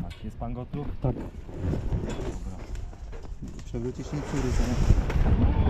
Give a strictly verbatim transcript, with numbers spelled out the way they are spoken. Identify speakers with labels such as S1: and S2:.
S1: jechać. Jest pan gotów?
S2: Tak.
S1: Dobra.
S2: Przewrócić nie przywrócę.